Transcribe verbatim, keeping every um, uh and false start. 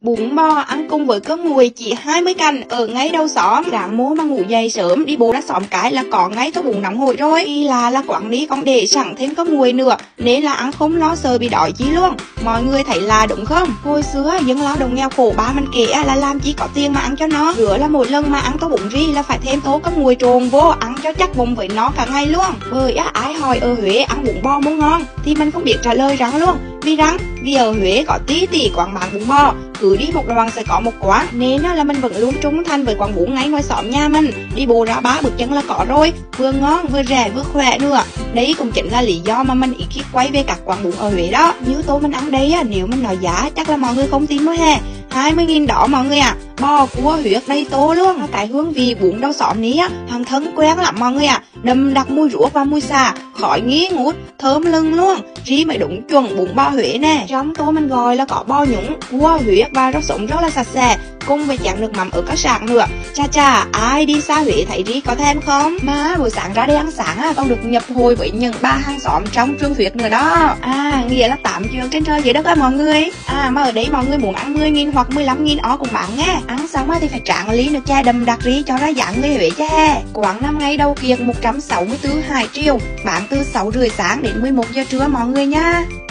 Bún bò ăn cùng với cơm nguội chỉ hai mươi cành ở ngay đầu xóm. Ráng mua mà ngủ dậy sớm, đi bộ ra xóm cái là có ngay tô bún nóng hổi rồi. Thì là là quán đi còn để sẵn thêm cơm nguội nữa, nên là ăn không lo sợ bị đói chi luôn. Mọi người thấy là đúng không? Hồi xưa dân lao động nghèo khổ ba mình kể là làm chi có tiền mà ăn cho nó. Rửa là mỗi lần mà ăn tô bún ri là phải thêm tô cơm nguội trộn vô, ăn cho chắc bụng với nó cả ngày luôn. Bởi á, ai hỏi ở Huế ăn bún bò muốn ngon thì mình không biết trả lời rằng luôn. Vì rằng vì ở Huế có tí tỷ quán bán bún bò, cứ đi một đoạn sẽ có một quán, nên là mình vẫn luôn trung thành với quán bún ngay ngoài xóm nhà mình. Đi bộ ra ba bước chân là có rồi, vừa ngon vừa rẻ vừa khỏe nữa. Đấy cũng chính là lý do mà mình ít khi quay về các quán bún ở Huế đó. Như tô mình ăn đây á, nếu mình nói giá chắc là mọi người không tin nữa he. hai mươi nghìn đó mọi người ạ. À. Bò cua huyết đầy tô luôn. Cái hương vị bún đầu xóm ní á, hàng thân quen lắm mọi người ạ. À. Đậm đặc mùi ruốc và mùi xà, khói nghi ngút, thơm lưng luôn. Rí mới đúng chuẩn bún bò Huế nè. Trong tô mình gọi là có bò nhúng, cua huyết và rau sống rất là sạch sẽ, cùng với chén nước mắm ở các sạn nữa. Cha cha, ai đi xa Huế thấy Rí có thèm không? Mà buổi sáng ra đây ăn sáng á, còn được nhập hội với những ba hàng xóm trong trường Thuyết nữa đó. À, nghĩa là tám trường trên trời dưới đất á mọi người. À, mà ở đấy mọi người muốn ăn mười nghìn hoặc mười lăm nghìn ó cũng bán nghe. Ăn xong á thì phải tráng ly nước chè đậm đặc Rí cho ra dáng người Huế cha. Quán năm ngày đầu kiệt một trăm sáu mươi tư Hải Triều, bán từ sáu rưỡi sáng đến mười một giờ trưa mọi người nha.